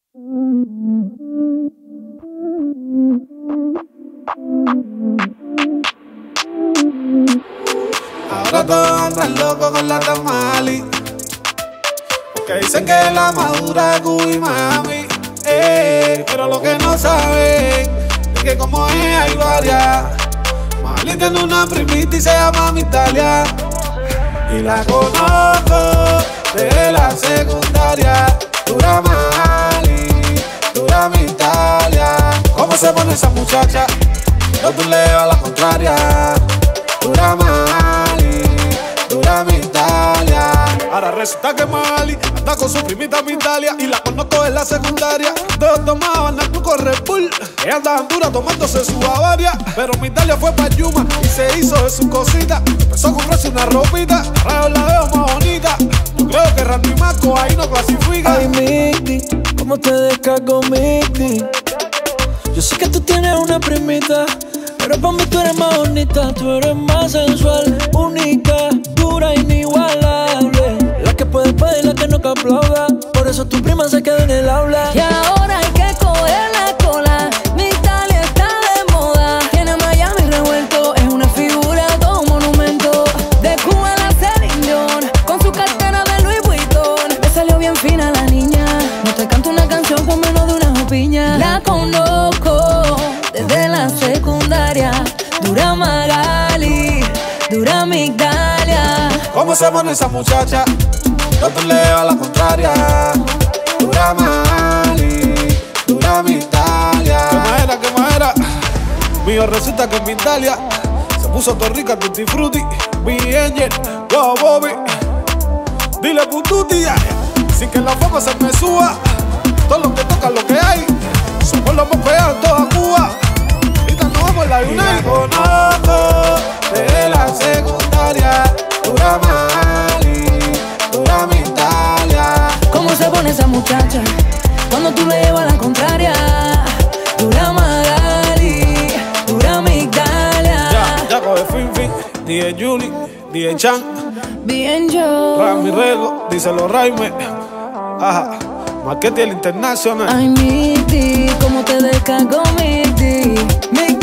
Ahora todos andan locos con la tamali, porque dicen que la madura es Cuba y Miami, pero lo que no saben es que como es hay varias. Mali tiene una primita y se llama Mitalia, y la conozco de la secundaria. Dura Mali, dura Mitalia. ¿Cómo se pone esa muchacha? Yo tú le a la contraria. Dura Mali, dura Mitalia. Ahora resulta que Mali anda con su primita Mitalia, y la conozco en la secundaria. Dos tomaban alcohol con Red Bull, ella andaba dura tomándose su Bavaria. Pero Mitalia fue pa' Yuma y se hizo de sus cositas. Empezó a comprarse una ropita, ahora la veo más bonita. Yo creo que Randy Marco ahí no clasifica. Ay, Miti, ¿cómo te descargo, Miti? Yo sé que tú tienes una primita, pero pa' mí tú eres más bonita. Tú eres más sensual, única, dura, inigualable. La que puede pedir, la que no te aplauda. Por eso tu prima se queda en el aula. Y ahora hay que coger la cola. Mitalia está de moda. Tiene a Miami revuelto, es una figura, todo un monumento. De Cuba la Celine Dion, con su cartera de Louis Vuitton. Me salió bien fina la niña. No te canto una canción con menos de una piña. La conozco desde la secundaria. Dura Magali, dura Migdalia. ¿Cómo se pone esa muchacha? Yo te leo a la contraria. Dura Mali, dura Mitalia. ¿Qué madera? Mío resulta que en Mitalia se puso Torrica, Tutti Frutti, Billy Angel, Go Bobby. Dile pututi, sin que la fama se me suba. Todo lo que toca, lo que hay, somos los más pegados en toda Cuba. Ahorita nos vamos en la Unite. La conozco de la secundaria. Dura Mali, dura Mitalia. ¿Cómo se pone esa muchacha cuando tú le llevas la contraria? Dura Magali, dura Migdalia. Ya coge fin, DJ Juli, DJ Chan, Bien yo. Rami Rego, díselo Raime. Ajá, Marquete el Internacional. Ay, Miti, ¿cómo te descargo, Miti?